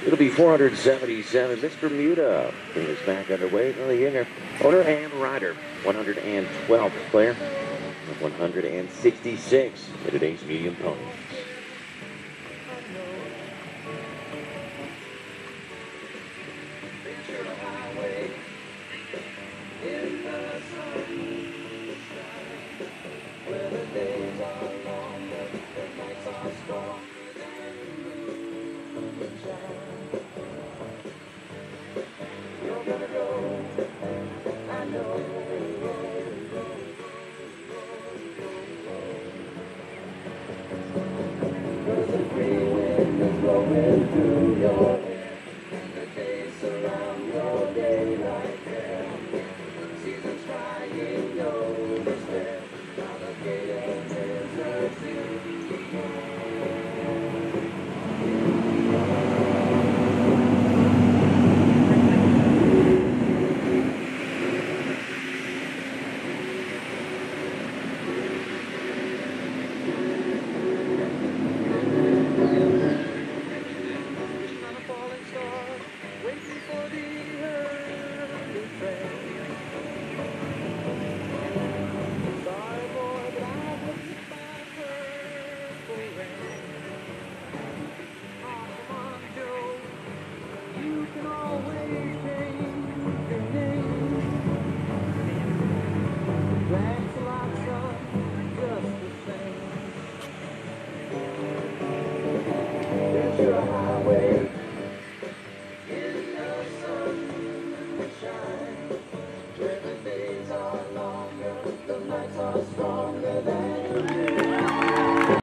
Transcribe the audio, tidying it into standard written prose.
It'll be 477. Miss Bermuda is back underway. Lilly Yinger, owner and rider. 112th player. 166 for today's medium ponies. Going through